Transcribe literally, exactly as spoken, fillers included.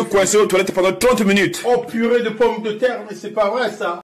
coincé aux toilettes pendant trente minutes. Oh, purée de pommes de terre, mais c'est pas vrai ça.